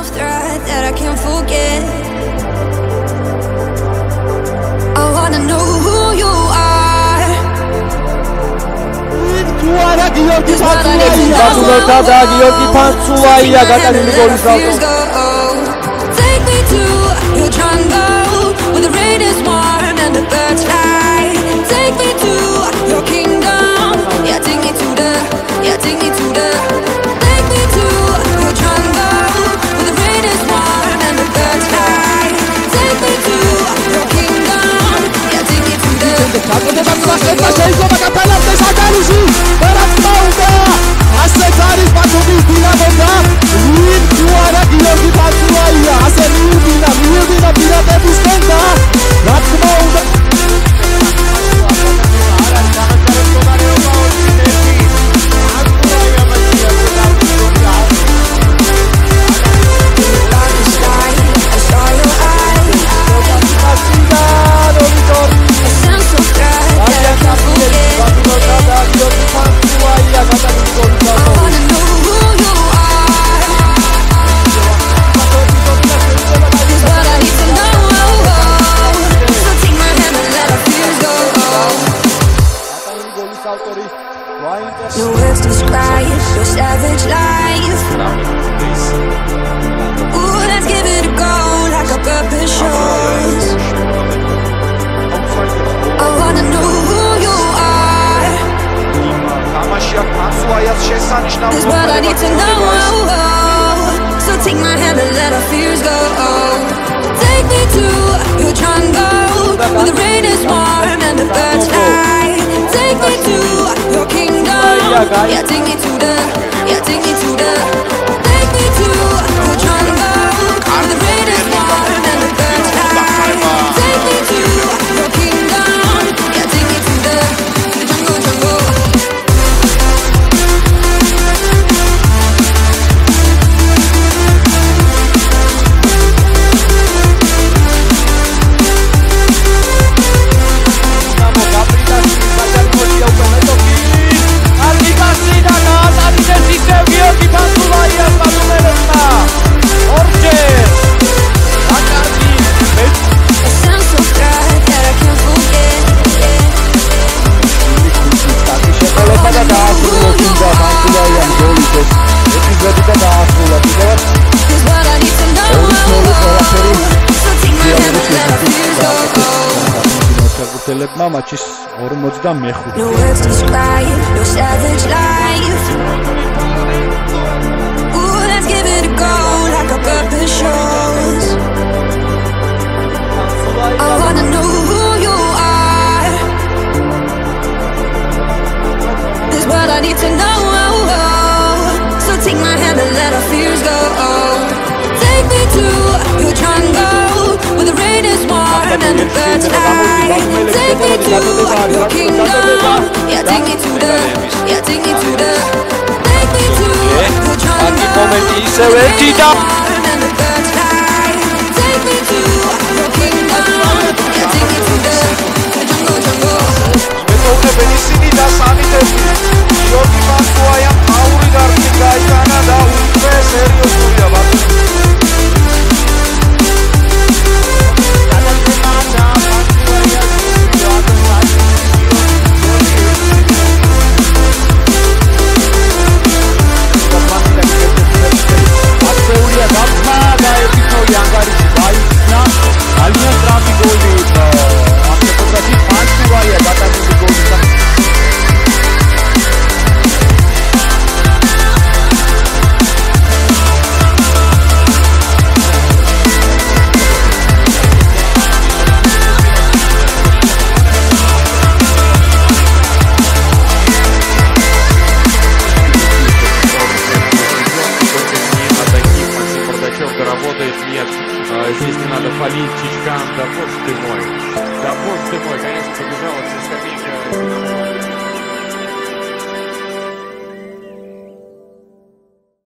of threat that I can't forget. I wanna know who you are. Giorgi Pantsulaia, Giorgi Pantsulaia, take me to your jungle where the rain is warm and the birds fly. Take me to your kingdom. Yeah, take me to the. Yeah, take me to the. Take me to your jungle where the rain is warm and the birds fly. Take me to your kingdom. Yeah, take me to the. Dinamo win Giorgi Pantsulaia, No words to describe your savage life. Ooh, let's give it a go like a puppet shows. I wanna know who you are. That's what I need to know. So take my hand and let our fears go. Take me to your jungle where the rain is warm and the birds fly. Take me to your kingdom. Yeah, take me to the. Yeah, take me to the. Take me to your jungle where the rain is warm and the birds fly. Take me to your kingdom. Yeah, take me to the jungle, jungle. Giorgi Pantsulaia, matches 45. No words to describe your savage life. Ooh, let's give it a go like a puppet shows. I wanna know who you are. That's what I need to know. So take my hand and let our fears go. Take me to your jungle where the rain is warm and the birds fly. Take me to your kingdom. Yeah, take me to the. Yeah, take me to the. Take me to your jungle where the rain is warm and the birds fly. Take me to your kingdom. Yeah, take me to the jungle, jungle. Giorgi Pantsulaia auri გარკვი გაიტანა და უკვე სერიოზულია здесь не надо палить чичкам, да боже ты мой, конечно, побежала вся скамейка.